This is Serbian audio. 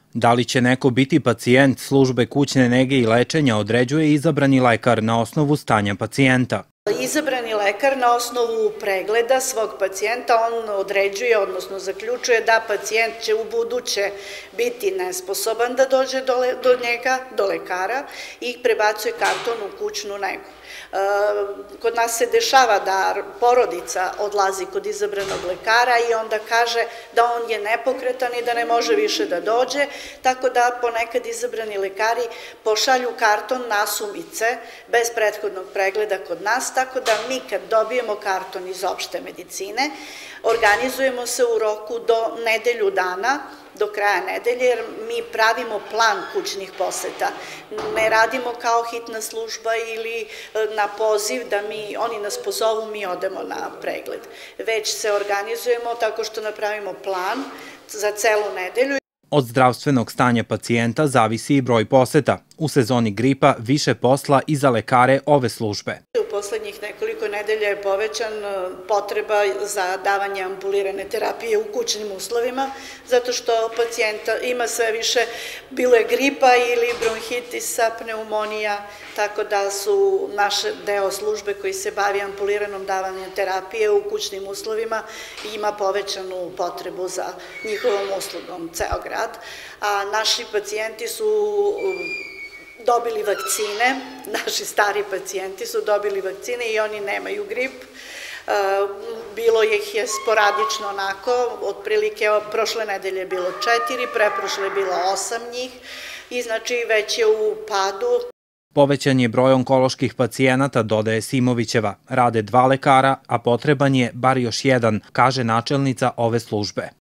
Da li će neko biti pacijent službe kućne nege i lečenja određuje izabrani lekar na osnovu stanja pacijenta. Izabrani lekar na osnovu pregleda svog pacijenta, on određuje, odnosno zaključuje da pacijent će u buduće biti nesposoban da dođe do njega, do lekara i prebacuje karton u kućnu negu. Kod nas se dešava da porodica odlazi kod izabranog lekara i onda kaže da on je nepokretan i da ne može više da dođe, tako da ponekad izabrani lekari pošalju karton nasumice bez prethodnog pregleda kod nas, tako da mi kad dobijemo karton iz opšte medicine, organizujemo se u roku do nedelju dana, do kraja nedelje, jer mi pravimo plan kućnih poseta. Ne radimo kao hitna služba ili na poziv da oni nas pozovu, mi odemo na pregled. Već se organizujemo tako što napravimo plan za celu nedelju. Od zdravstvenog stanja pacijenta zavisi i broj poseta. U sezoni gripa više posla i za lekare ove službe. U poslednjih nekoliko nedelja je povećan potreba za davanje ambulirane terapije u kućnim uslovima, zato što pacijenta ima sve više, bilo je gripa ili bronhitisa, pneumonija, tako da su naš deo službe koji se bavi ambuliranom davanjem terapije u kućnim uslovima ima povećanu potrebu za njihovom uslugom ceo grad, a naši pacijenti su dobili vakcine, naši stari pacijenti su dobili vakcine i oni nemaju grip. Bilo ih je sporadično onako, otprilike prošle nedelje je bilo 4, preprošle je bilo 8 njih i znači već je u padu. Povećan je broj onkoloških pacijenata, dodaje Simovićeva. Rade 2 lekara, a potreban je bar još 1, kaže načelnica ove službe.